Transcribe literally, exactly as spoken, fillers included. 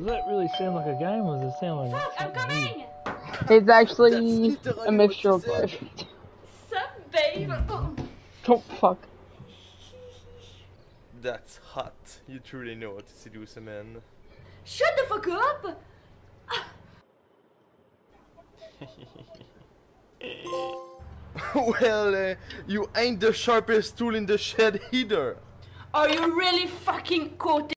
Does that really sound like a game, or does it sound like... Fuck, I'm coming! It's actually a mixture of both. Sup, babe? Oh, fuck. That's hot. You truly know what to seduce a man. Shut the fuck up! Well, uh, you ain't the sharpest tool in the shed either. Are you really fucking caught?